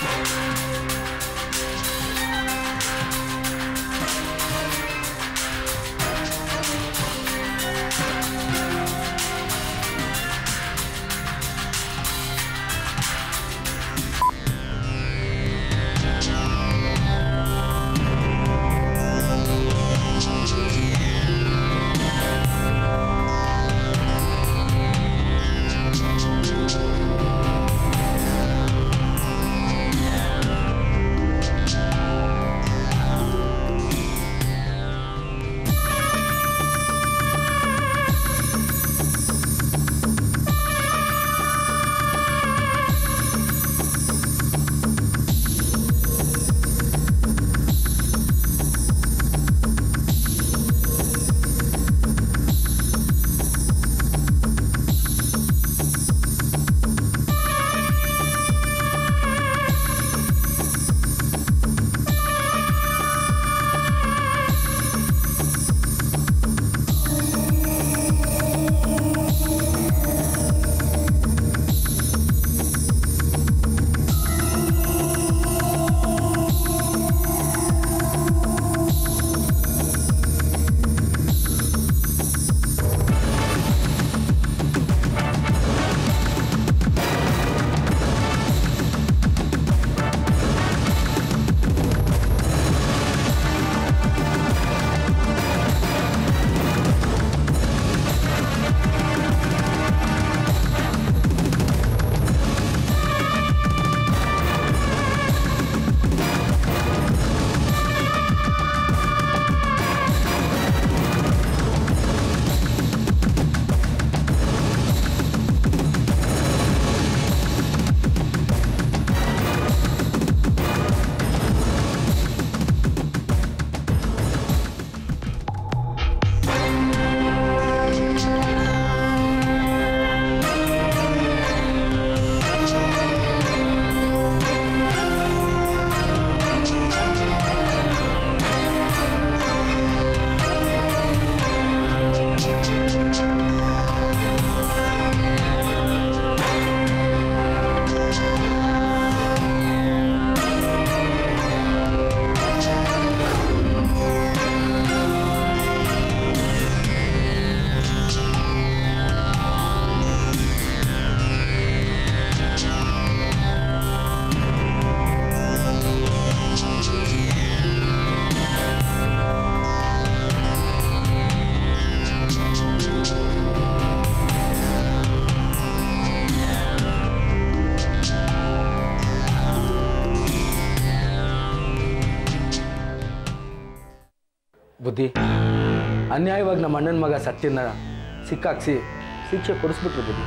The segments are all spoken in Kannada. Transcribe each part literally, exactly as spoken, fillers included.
ಬುದ್ಧಿ ಅನ್ಯಾಯವಾಗಿ ನಮ್ಮ ಅಣ್ಣನ ಮಗ ಸತ್ಯನ ಸಿಕ್ಕಾಕ್ಸಿ ಶಿಕ್ಷೆ ಕೊಡಿಸ್ಬಿಟ್ರು ಬುದ್ಧಿ.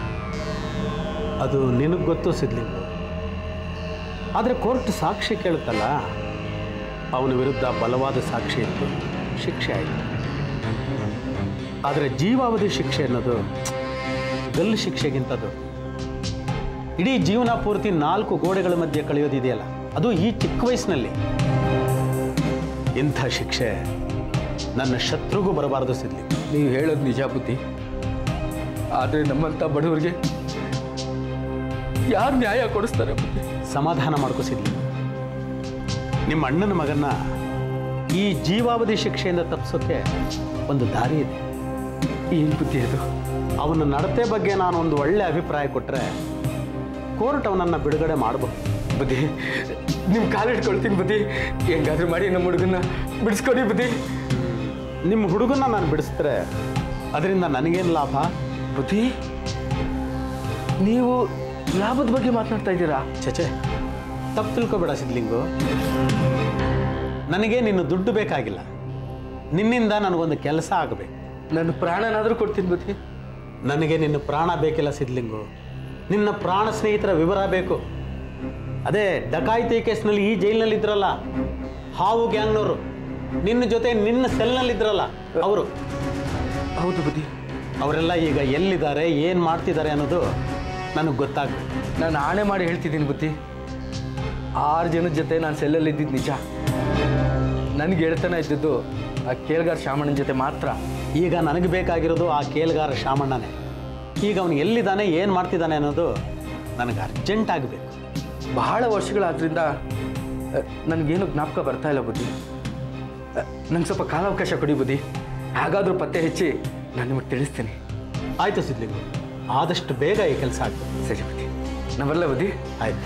ಅದು ನಿನಗೆ ಗೊತ್ತು ಸಿದ್ಲಿಂಗು. ಆದರೆ ಕೋರ್ಟ್ ಸಾಕ್ಷಿ ಕೇಳುತ್ತಲ್ಲ, ಅವನ ವಿರುದ್ಧ ಬಲವಾದ ಸಾಕ್ಷಿ ಇತ್ತು, ಶಿಕ್ಷೆ ಆಯಿತು. ಆದರೆ ಜೀವಾವಧಿ ಶಿಕ್ಷೆ ಅನ್ನೋದು ಗಲ್ಲು ಶಿಕ್ಷೆಗಿಂತದ್ದು. ಇಡೀ ಜೀವನ ಪೂರ್ತಿ ನಾಲ್ಕು ಗೋಡೆಗಳ ಮಧ್ಯೆ ಕಳೆಯೋದಿದೆಯಲ್ಲ, ಅದು ಈ ಚಿಕ್ಕ ವಯಸ್ಸಿನಲ್ಲಿ. ಇಂಥ ಶಿಕ್ಷೆ ನನ್ನ ಶತ್ರುಗೂ ಬರಬಾರದು ಸಿದ್ಲಿ. ನೀವು ಹೇಳೋದು ನಿಜ ಬುದ್ಧಿ, ಆದರೆ ನಮ್ಮಂಥ ಬಡವರಿಗೆ ಯಾರು ನ್ಯಾಯ ಕೊಡಿಸ್ತಾರೆ ಬುದ್ಧಿ? ಸಮಾಧಾನ ಮಾಡ್ಕೋ ಸಿದ್ಲಿ. ನಿಮ್ಮ ಅಣ್ಣನ ಮಗನ್ನ ಈ ಜೀವಾವಧಿ ಶಿಕ್ಷೆಯಿಂದ ತಪ್ಪಿಸೋಕ್ಕೆ ಒಂದು ದಾರಿ ಇದೆ. ಏನು ಬುದ್ಧಿ ಅದು? ಅವನ ನಡತೆ ಬಗ್ಗೆ ನಾನು ಒಂದು ಒಳ್ಳೆ ಅಭಿಪ್ರಾಯ ಕೊಟ್ಟರೆ ಕೋರ್ಟ್ ಅವನನ್ನು ಬಿಡುಗಡೆ ಮಾಡಬಹುದು. ಬುದ್ಧಿ ನಿಮ್ಮ ಕಾಲಿಟ್ಕೊಳ್ತೀನಿ ಬುದ್ಧಿ, ಹೆಂಗಾದ್ರೂ ಮಾಡಿ ನಮ್ಮ ಹುಡುಗನ್ನ ಬಿಡಿಸ್ಕೊಡಿ ಬುದ್ಧಿ. ನಿಮ್ಮ ಹುಡುಗನ್ನ ನಾನು ಬಿಡಿಸಿದ್ರೆ ಅದರಿಂದ ನನಗೇನು ಲಾಭ? ಬುದ್ಧಿ ನೀವು ಲಾಭದ ಬಗ್ಗೆ ಮಾತನಾಡ್ತಾ ಇದ್ದೀರಾ? ಚಚೆ, ತಪ್ಪು ತಿಳ್ಕೊಬೇಡ ಸಿದ್ಲಿಂಗು. ನನಗೆ ನಿನ್ನ ದುಡ್ಡು ಬೇಕಾಗಿಲ್ಲ, ನಿನ್ನಿಂದ ನನಗೊಂದು ಕೆಲಸ ಆಗಬೇಕು. ನನ್ನ ಪ್ರಾಣನಾದರೂ ಕೊಡ್ತೀನಿ ಬುದ್ಧಿ. ನನಗೆ ನಿನ್ನ ಪ್ರಾಣ ಬೇಕಿಲ್ಲ ಸಿದ್ಲಿಂಗು, ನಿನ್ನ ಪ್ರಾಣ ಸ್ನೇಹಿತರ ವಿವರ ಬೇಕು. ಅದೇ ಡಕಾಯಿತಿ ಕೇಸ್ನಲ್ಲಿ ಈ ಜೈಲಿನಲ್ಲಿ ಇದ್ರಲ್ಲ ಹಾವು ಗ್ಯಾಂಗ್ನವರು, ನಿನ್ನ ಜೊತೆ ನಿನ್ನ ಸೆಲ್ನಲ್ಲಿದ್ರಲ್ಲ ಅವರು. ಹೌದು ಬುದ್ಧಿ. ಅವರೆಲ್ಲ ಈಗ ಎಲ್ಲಿದ್ದಾರೆ, ಏನು ಮಾಡ್ತಿದ್ದಾರೆ ಅನ್ನೋದು ನನಗೆ ಗೊತ್ತಾಗಬೇಕು. ನಾನು ಆಣೆ ಮಾಡಿ ಹೇಳ್ತಿದ್ದೀನಿ ಬುದ್ಧಿ, ಆರು ಜನದ ಜೊತೆ ನಾನು ಸೆಲ್ಲಲ್ಲಿ ಇದ್ದಿದ್ದು ನಿಜ. ನನಗೆ ಗೆಳೆತನ ಇದ್ದಿದ್ದು ಆ ಕೇಳ್ಗಾರ ಶಾಮಣ್ಣನ ಜೊತೆ ಮಾತ್ರ. ಈಗ ನನಗೆ ಬೇಕಾಗಿರೋದು ಆ ಕೇಳ್ಗಾರ ಶಾಮಣ್ಣನೇ. ಈಗ ಅವನು ಎಲ್ಲಿದ್ದಾನೆ, ಏನು ಮಾಡ್ತಿದ್ದಾನೆ ಅನ್ನೋದು ನನಗೆ ಅರ್ಜೆಂಟ್ ಆಗಬೇಕು. ಬಹಳ ವರ್ಷಗಳಾದ್ರಿಂದ ನನಗೇನು ಜ್ಞಾಪಕ ಬರ್ತಾ ಇಲ್ಲ ಬುದ್ಧಿ. ನಂಗೆ ಸ್ವಲ್ಪ ಕಾಲಾವಕಾಶ ಕೊಡಿ ಬುದ್ಧಿ. ಹಾಗಾದರೂ ಪತ್ತೆ ಹೆಚ್ಚಿ ನಾನು ನಿಮಗೆ ತಿಳಿಸ್ತೀನಿ. ಆಯಿತು ಸಿದ್ಲಿಂಗು, ಆದಷ್ಟು ಬೇಗ ಈ ಕೆಲಸ ಆಗ್ತದೆ. ಸರಿ ಬುದ್ಧಿ, ನಾವೆಲ್ಲ ಬುದ್ಧಿ. ಆಯಿತು.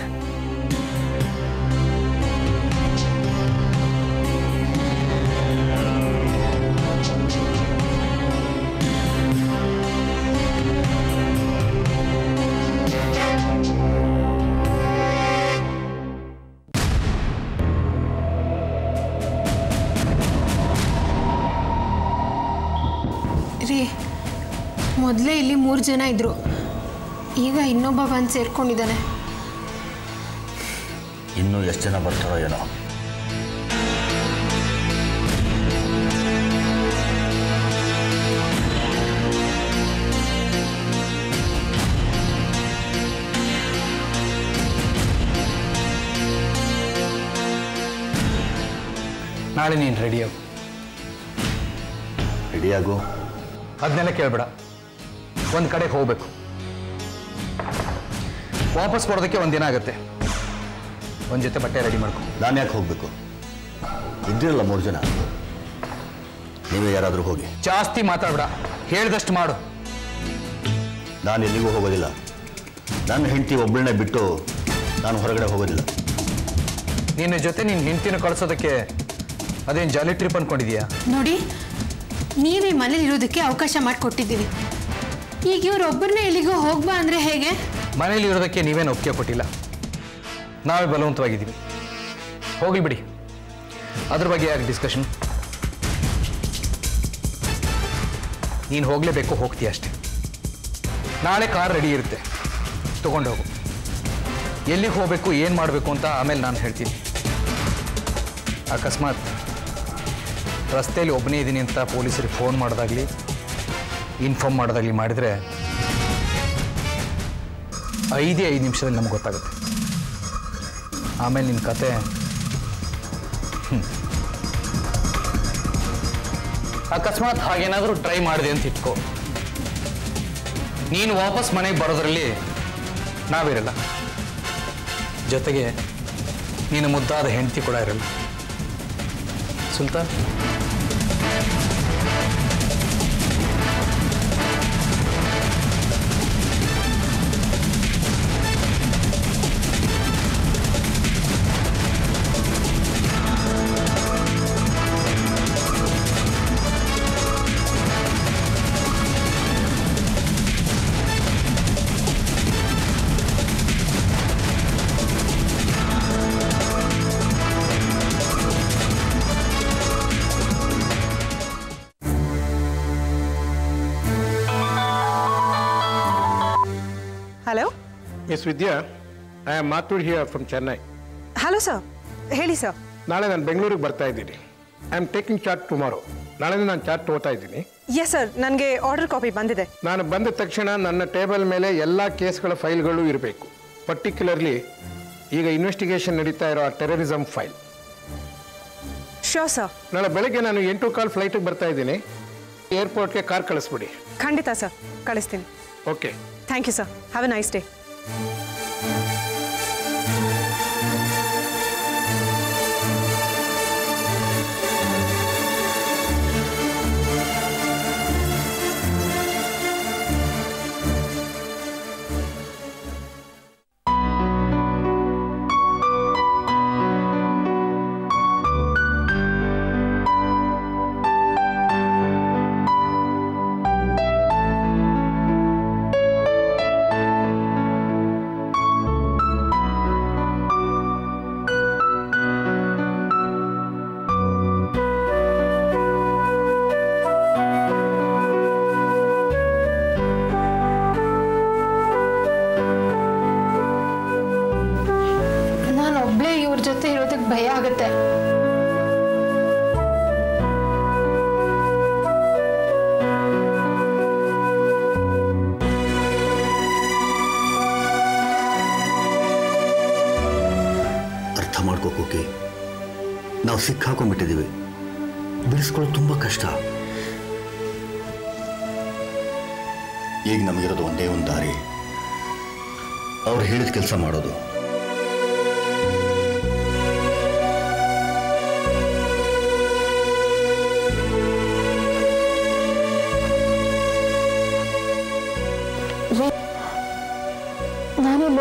ರೀ, ಮೊದಲೇ ಇಲ್ಲಿ ಮೂರು ಜನ ಇದ್ದರು, ಈಗ ಇನ್ನೊಬ್ಬ ಬಂದು ಸೇರ್ಕೊಂಡಿದ್ದಾನೆ. ಇನ್ನೂ ಎಷ್ಟು ಜನ ಬರ್ತಾರೋ ಏನೋ. ನಾಳೆ ನೀನು ರೆಡಿಯಾಗು. ರೆಡಿಯಾಗು ಅದನ್ನೆಲ್ಲ ಕೇಳಬೇಡ. ಒಂದು ಕಡೆಗೆ ಹೋಗಬೇಕು. ವಾಪಸ್ ಬರೋದಕ್ಕೆ ಒಂದು ದಿನ ಆಗುತ್ತೆ. ಒಂದು ಜೊತೆ ಬಟ್ಟೆ ರೆಡಿ ಮಾಡ್ಕೊ. ನಾನು ಯಾಕೆ ಹೋಗಬೇಕು? ಇದ್ದಿರಲ್ಲ ಮೂರು ಜನ, ನೀವೇ ಯಾರಾದರೂ ಹೋಗಿ. ಜಾಸ್ತಿ ಮಾತಾಡಬೇಡ, ಹೇಳಿದಷ್ಟು ಮಾಡು. ನಾನು ಎಲ್ಲಿಗೂ ಹೋಗೋದಿಲ್ಲ. ನನ್ನ ಹೆಂಡತಿ ಒಬ್ಬಳನ್ನೇ ಬಿಟ್ಟು ನಾನು ಹೊರಗಡೆ ಹೋಗೋದಿಲ್ಲ. ನಿನ್ನ ಜೊತೆ ನಿನ್ನ ಹೆಂಡತಿನ ಕಳಿಸೋದಕ್ಕೆ ಅದೇನು ಜಾಲಿ ಟ್ರಿಪ್ ಅಂದ್ಕೊಂಡಿದೀಯಾ? ನೋಡಿ, ನೀವೇ ಮನೇಲಿ ಇರೋದಕ್ಕೆ ಅವಕಾಶ ಮಾಡಿಕೊಟ್ಟಿದ್ದೀವಿ. ಈಗ ಇವ್ರೊಬ್ಬರನ್ನ ಎಲ್ಲಿಗೋ ಹೋಗ್ಬಾ ಅಂದರೆ ಹೇಗೆ? ಮನೇಲಿ ಇರೋದಕ್ಕೆ ನೀವೇನು ಒಪ್ಪಿಗೆ ಕೊಟ್ಟಿಲ್ಲ, ನಾವೇ ಬಲವಂತವಾಗಿದ್ದೀವಿ. ಹೋಗ್ಲಿ ಬಿಡಿ, ಅದ್ರ ಬಗ್ಗೆ ಯಾಕೆ ಡಿಸ್ಕಷನ್? ನೀನು ಹೋಗಲೇಬೇಕು, ಹೋಗ್ತೀಯ ಅಷ್ಟೆ. ನಾಳೆ ಕಾರ್ ರೆಡಿ ಇರುತ್ತೆ, ತೊಗೊಂಡು ಹೋಗು. ಎಲ್ಲಿಗೆ ಹೋಗಬೇಕು, ಏನು ಮಾಡಬೇಕು ಅಂತ ಆಮೇಲೆ ನಾನು ಹೇಳ್ತೀನಿ. ಅಕಸ್ಮಾತ್ ರಸ್ತೆಯಲ್ಲಿ ಒಬ್ಬನೇ ಇದ್ದೀನಿ ಅಂತ ಪೊಲೀಸರಿಗೆ ಫೋನ್ ಮಾಡೋದಾಗಲಿ ಇನ್ಫಾರ್ಮ್ ಮಾಡೋದಾಗಲಿ ಮಾಡಿದರೆ ಐದೇ ಐದು ನಿಮಿಷದಲ್ಲಿ ನಮ್ಗೆ ಗೊತ್ತಾಗುತ್ತೆ. ಆಮೇಲೆ ನಿನ್ನ ಕತೆ ಅಕಸ್ಮಾತ್ ಹಾಗೇನಾದರೂ ಟ್ರೈ ಮಾಡಿದೆ ಅಂತ ಇಟ್ಕೋ, ನೀನು ವಾಪಸ್ ಮನೆಗೆ ಬರೋದ್ರಲ್ಲಿ ನಾವಿರಲ್ಲ, ಜೊತೆಗೆ ನೀನು ಮುದ್ದಾದ ಹೆಂಡತಿ ಕೂಡ ಇರಲ್ಲ. Sultan, hello. Miss Vidya, I am ಮಾತೂಡ್ here from Chennai. Hello sir, ಹೇಳಿ ಸರ್. ನಾಳೆ ನಾನು ಬೆಂಗಳೂರಿಗೆ ಬರ್ತಾ ಇದ್ದೀನಿ. I am taking chart tomorrow. ನಾಳೆ ನಾನು ಚಾರ್ಟ್ ತಗೋತಾ ಇದ್ದೀನಿ. ಎಸ್ ಸರ್, ನನಗೆ ಆರ್ಡರ್ ಕಾಪಿ ಬಂದಿದೆ. ನಾನು ಬಂದ ತಕ್ಷಣ ನನ್ನ ಟೇಬಲ್ ಮೇಲೆ ಎಲ್ಲ ಕೇಸ್ಗಳ ಫೈಲ್ಗಳು ಇರಬೇಕು. ಪರ್ಟಿಕ್ಯುಲರ್ಲಿ ಈಗ ಇನ್ವೆಸ್ಟಿಗೇಷನ್ ನಡೀತಾ ಇರೋ ಟೆರರಿಸಮ್ ಫೈಲ್. Sure sir. ನಾಳೆ ಬೆಳಗ್ಗೆ ನಾನು ಎಂಟು ಕಾಲ್ ಫ್ಲೈಟಿಗೆ ಬರ್ತಾ ಇದ್ದೀನಿ. ಏರ್ಪೋರ್ಟ್ಗೆ ಕಾರ್ ಕಳಿಸ್ಬಿಡಿ. ಖಂಡಿತ ಸರ್, ಕಳಿಸ್ತೀನಿ. Okay, thank you sir. Have a nice day. ಜೊತೆ ಇರೋದಕ್ಕೆ ಭಯ ಆಗುತ್ತೆ. ಅರ್ಥ ಮಾಡ್ಕೋಕೋಕೆ ನಾವು ಸಿಕ್ಕಾಕೊಂಡ್ಬಿಟ್ಟಿದ್ದೀವಿ. ಬಿಡಿಸ್ಕೊಳ್ಳೋದು ತುಂಬ ಕಷ್ಟ. ಈಗ ನಮಗಿರೋದು ಒಂದೇ ಒಂದು ದಾರಿ, ಅವ್ರು ಹೇಳಿದ ಕೆಲಸ ಮಾಡೋದು.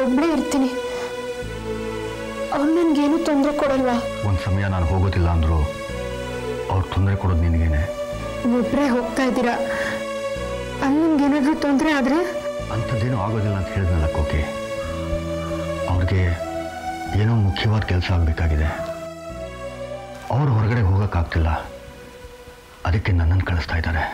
ಒಬ್ಬಳೇ ಇರ್ತೀನಿ. ಅವ್ರು ನನಗೇನು ತೊಂದರೆ ಕೊಡಲ್ವಾ? ಒಂದು ಸಮಯ ನಾನು ಹೋಗೋದಿಲ್ಲ ಅಂದರು ಅವ್ರು ತೊಂದರೆ ಕೊಡೋದು ನಿನಗೇನೆ. ಒಬ್ಬರೇ ಹೋಗ್ತಾ ಇದ್ದೀರಾ, ಅಲ್ಲಿ ನಿಮ್ಗೇನಾದರೂ ತೊಂದರೆ ಆದರೆ? ಅಂಥದ್ದೇನೂ ಆಗೋದಿಲ್ಲ ಅಂತ ಹೇಳಿದ್ನಲ್ಲ ಕೋಕಿ. ಅವ್ರಿಗೆ ಏನೋ ಮುಖ್ಯವಾದ ಕೆಲಸ ಆಗಬೇಕಾಗಿದೆ, ಅವ್ರು ಹೊರಗಡೆ ಹೋಗೋಕ್ಕಾಗ್ತಿಲ್ಲ, ಅದಕ್ಕೆ ನನ್ನನ್ನು ಕಳಿಸ್ತಾ ಇದ್ದಾರೆ.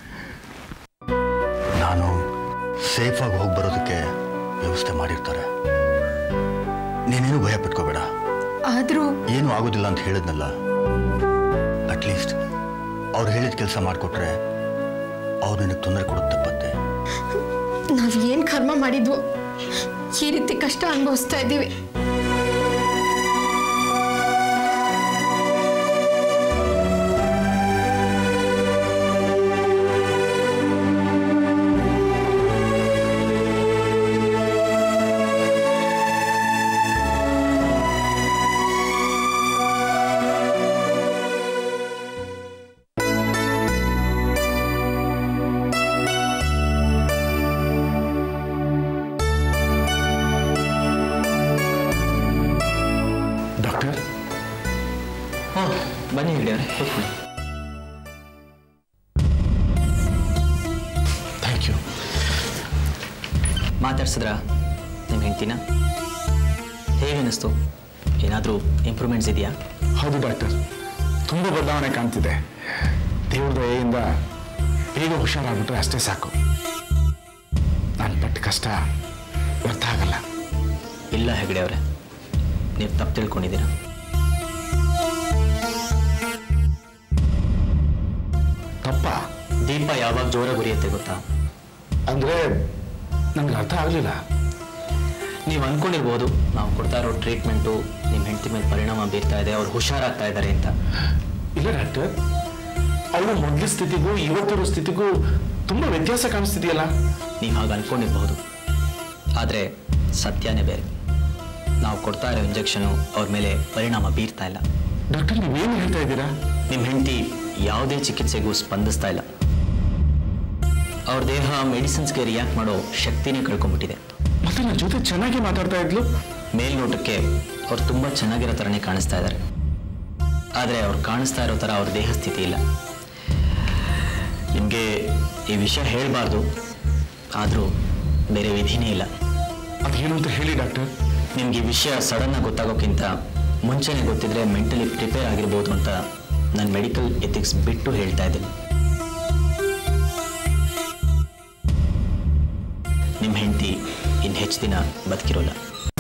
ನಾನು ಸೇಫಾಗಿ ಹೋಗಿ ಬರೋದಕ್ಕೆ ವ್ಯವಸ್ಥೆ ಮಾಡಿರ್ತಾರೆ. ನೀನೇನು ಭಯ ಪಟ್ಕೋಬೇಡ. ಆದರೂ ಏನೂ ಆಗೋದಿಲ್ಲ ಅಂತ ಹೇಳಿದ್ನಲ್ಲ, ಅಟ್ಲೀಸ್ಟ್ ಅವ್ರು ಹೇಳಿದ ಕೆಲಸ ಮಾಡಿಕೊಟ್ರೆ ಅವ್ರು ನಿನಗೆ ತೊಂದರೆ ಕೊಡೋದು ತಪ್ಪತ್ತೆ. ನಾವು ಏನು ಕರ್ಮ ಮಾಡಿದ್ವು, ಈ ರೀತಿ ಕಷ್ಟ ಅನುಭವಿಸ್ತಾ ಇದ್ದೀವಿ. ಬನ್ನಿ ಹಿಡಿಯಾರೆ, ಕೂತ್ಕೊಳ್ಳಿ. Thank you. ಮಾತಾಡ್ಸಿದ್ರಾ ನಿಮ್ಮ ಹೆಂಡ್ತಿನ? ಹೇಗನ್ನಿಸ್ತು? ಏನಾದರೂ ಇಂಪ್ರೂವ್ಮೆಂಟ್ಸ್ ಇದೆಯಾ? ಹೌದು ಡಾಕ್ಟರ್, ತುಂಬ ಬದಲಾವಣೆ ಕಾಣ್ತಿದೆ. ದೇವ್ರ ದಯೆಯಿಂದ ಬೇಗ ಹುಷಾರಾಗ್ಬಿಟ್ರೆ ಅಷ್ಟೇ ಸಾಕು. ನಾನು ಪಟ್ಟ ಕಷ್ಟ ವ್ಯರ್ಥ ಆಗಲ್ಲ. ಇಲ್ಲ ಹೆಗಡೆ ಅವರೇ, ನೀವು ತಪ್ಪು ತಿಳ್ಕೊಂಡಿದ್ದೀರಾ. ತಪ್ಪ? ದೀಪ ಯಾವಾಗ ಜೋರ ಗುರಿಯುತ್ತೆ ಗೊತ್ತಾ? ಅಂದರೆ ನನಗೆ ಅರ್ಥ ಆಗಲಿಲ್ಲ. ನೀವು ಅಂದ್ಕೊಂಡಿರ್ಬೋದು ನಾವು ಕೊಡ್ತಾ ಇರೋ ಟ್ರೀಟ್ಮೆಂಟು ನಿಮ್ಮ ಹೆಂಡತಿ ಮೇಲೆ ಪರಿಣಾಮ ಬೀರ್ತಾ ಇದೆ, ಅವ್ರು ಹುಷಾರಾಗ್ತಾ ಇದ್ದಾರೆ ಅಂತ. ಇಲ್ಲ ಡಾಕ್ಟರ್, ಅವಳ ಮೊದಲ ಸ್ಥಿತಿಗೂ ಇವತ್ತಿರೋ ಸ್ಥಿತಿಗೂ ತುಂಬ ವ್ಯತ್ಯಾಸ ಕಾಣಿಸ್ತಿದೆಯಲ್ಲ. ನೀವು ಹಾಗೆ ಅಂದ್ಕೊಂಡಿರ್ಬಹುದು, ಆದರೆ ಸತ್ಯನೇ ಬೇರೆ. ನಾವು ಕೊಡ್ತಾ ಇರೋ ಇಂಜೆಕ್ಷನು ಅವ್ರ ಮೇಲೆ ಪರಿಣಾಮ ಬೀರ್ತಾ ಇಲ್ಲ. ಡಾಕ್ಟರ್, ನೀವೇನು ಹೇಳ್ತಾ ಇದ್ದೀರಾ? ನಿಮ್ಮ ಹೆಂಡತಿ ಯಾವುದೇ ಚಿಕಿತ್ಸೆಗೂ ಸ್ಪಂದಿಸ್ತಾ ಇಲ್ಲ. ಅವ್ರ ದೇಹ ಮೆಡಿಸಿನ್ಸ್ಗೆ ರಿಯಾಕ್ಟ್ ಮಾಡೋ ಶಕ್ತಿನೇ ಕಳ್ಕೊಂಡ್ಬಿಟ್ಟಿದೆ. ಮತ್ತೆ ನನ್ನ ಜೊತೆ ಚೆನ್ನಾಗಿ ಮಾತಾಡ್ತಾ ಇದ್ಲು. ಮೇಲ್ನೋಟಕ್ಕೆ ಅವ್ರು ತುಂಬ ಚೆನ್ನಾಗಿರೋ ಥರನೇ ಕಾಣಿಸ್ತಾ ಇದ್ದಾರೆ, ಆದರೆ ಅವ್ರು ಕಾಣಿಸ್ತಾ ಇರೋ ಥರ ಅವ್ರ ದೇಹ ಸ್ಥಿತಿ ಇಲ್ಲ. ನಿಮಗೆ ಈ ವಿಷಯ ಹೇಳಬಾರ್ದು, ಆದರೂ ಬೇರೆ ವಿಧಿನೇ ಇಲ್ಲ. ಅದೇನು ಅಂತ ಹೇಳಿ ಡಾಕ್ಟರ್. ನಿಮ್ಗೆ ಈ ವಿಷಯ ಸಡನ್ನಾಗಿ ಗೊತ್ತಾಗೋಕ್ಕಿಂತ ಮುಂಚೆನೇ ಗೊತ್ತಿದ್ರೆ ಮೆಂಟಲಿ ಪ್ರಿಪೇರ್ ಆಗಿರ್ಬೋದು ಅಂತ ನಾನು ಮೆಡಿಕಲ್ ಎಥಿಕ್ಸ್ ಬಿಟ್ಟು ಹೇಳ್ತಾ ಇದ್ದೀನಿ. ನಿಮ್ಮ ಹೆಂಡತಿ ಇನ್ನು ಹೆಚ್ಚು ದಿನ ಬದುಕಿರೋಲ್ಲ.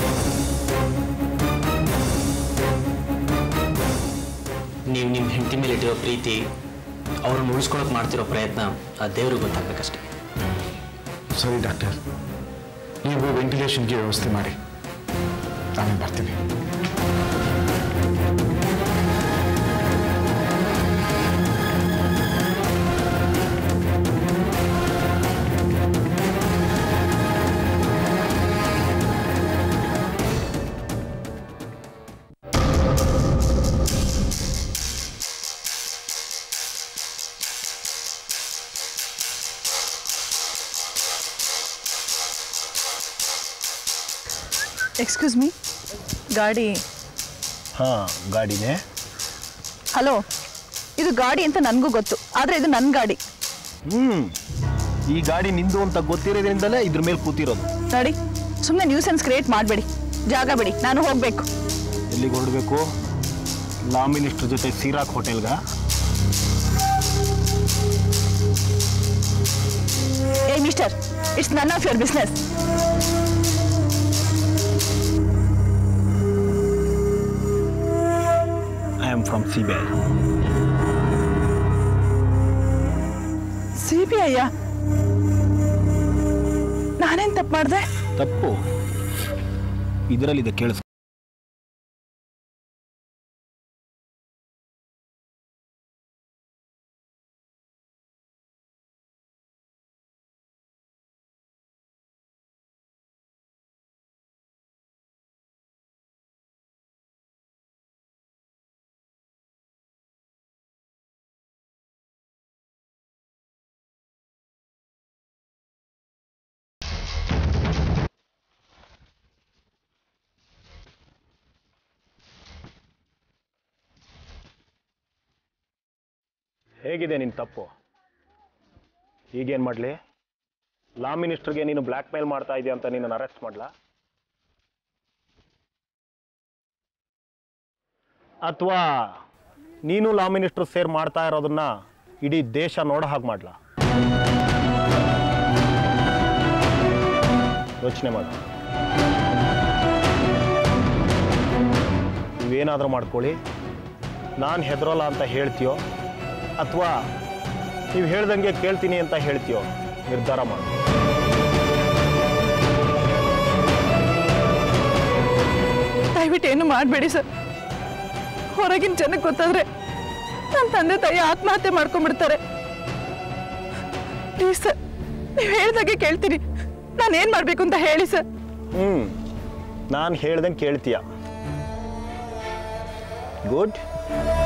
ನೀವು ನಿಮ್ಮ ಹೆಂಡತಿ ಮೇಲೆ ಇಟ್ಟಿರೋ ಪ್ರೀತಿ, ಅವ್ರನ್ನ ಉಳಿಸ್ಕೊಳಕ್ಕೆ ಮಾಡ್ತಿರೋ ಪ್ರಯತ್ನ ಆ ದೇವ್ರಿಗೆ ಗೊತ್ತಾಗಬೇಕಷ್ಟೆ. ಸರಿ ಡಾಕ್ಟರ್, ನೀವು ವೆಂಟಿಲೇಷನ್ಗೆ ವ್ಯವಸ್ಥೆ ಮಾಡಿ, ನಾನು ಬರ್ತೀನಿ. ಎಕ್ಸ್ಕ್ಯೂಸ್ ಮೀ, ಗಾಡಿ. ಹಾಂ, ಗಾಡಿನೇ. ಹಲೋ, ಇದು ಗಾಡಿ ಅಂತ ನನಗೂ ಗೊತ್ತು, ಆದರೆ ಇದು ನನ್ನ ಗಾಡಿ. ಹ್ಞೂ, ಈ ಗಾಡಿ ನಿಂದು ಅಂತ ಗೊತ್ತಿರೋದ್ರಿಂದಲೇ ಇದ್ರ ಮೇಲೆ ಕೂತಿರೋದು. ನೋಡಿ, ಸುಮ್ಮನೆ ನ್ಯೂಸೆನ್ಸ್ ಕ್ರಿಯೇಟ್ ಮಾಡಬೇಡಿ, ಜಾಗ ಬಿಡಿ, ನಾನು ಹೋಗಬೇಕು. ಎಲ್ಲಿಗೆ ಹೊರಡಬೇಕು? ಲಾ ಮಿನಿಸ್ಟರ್ ಜೊತೆ ಸೀರಾಕ್ ಹೋಟೆಲ್ಗ? Hey mister, it's none of your business. I am from C B I. C B ಐಯ? ನಾನೇನು ತಪ್ಪು ಮಾಡಿದೆ? ತಪ್ಪು ಇದರಲ್ಲಿದೆ, ಕೇಳಿಸ್. ಹೇಗಿದೆ ನಿನ್ನ ತಪ್ಪು? ಈಗೇನು ಮಾಡಲಿ? ಲಾ ಮಿನಿಸ್ಟರ್ಗೆ ನೀನು ಬ್ಲ್ಯಾಕ್ ಮೇಲ್ ಮಾಡ್ತಾ ಇದೆಯಾ ಅಂತ ನಿನ್ನನ್ನು ಅರೆಸ್ಟ್ ಮಾಡಲಾ? ಅಥವಾ ನೀನು ಲಾ ಮಿನಿಸ್ಟರ್ ಸೇರ್ ಮಾಡ್ತಾ ಇರೋದನ್ನ ಇಡೀ ದೇಶ ನೋಡೋ ಹಾಗೆ ಮಾಡಲಾ? ಯೋಚನೆ ಮಾಡು. ನೀವೇನಾದರೂ ಮಾಡ್ಕೊಳ್ಳಿ, ನಾನು ಹೆದರೋಲ್ಲ ಅಂತ ಹೇಳ್ತೀಯೋ ಅಥವಾ ನೀವು ಹೇಳ್ದಂಗೆ ಕೇಳ್ತೀನಿ ಅಂತ ಹೇಳ್ತೀಯೋ ನಿರ್ಧಾರ ಮಾಡು. ದಯವಿಟ್ಟು ಏನು ಮಾಡಬೇಡಿ ಸರ್. ಹೊರಗಿನ ಜನಕ್ಕೆ ಗೊತ್ತಾದ್ರೆ ನನ್ನ ತಂದೆ ತಾಯಿ ಆತ್ಮಹತ್ಯೆ ಮಾಡ್ಕೊಂಡ್ಬಿಡ್ತಾರೆ. ಪ್ಲೀಸ್ ಸರ್, ನೀವು ಹೇಳ್ದಾಗೆ ಕೇಳ್ತೀನಿ. ನಾನೇನು ಮಾಡಬೇಕು ಅಂತ ಹೇಳಿ ಸರ್. ಹ್ಞೂ ನಾನು ಹೇಳ್ದಂಗೆ ಕೇಳ್ತೀಯ. ಗುಡ್.